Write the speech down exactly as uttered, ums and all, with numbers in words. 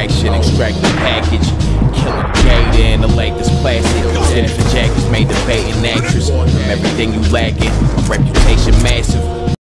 distraction, extract the package. Killing Jada in the Lakers classic. Jennifer Jackets made the baiting actress. From everything you lacking, my reputation massive.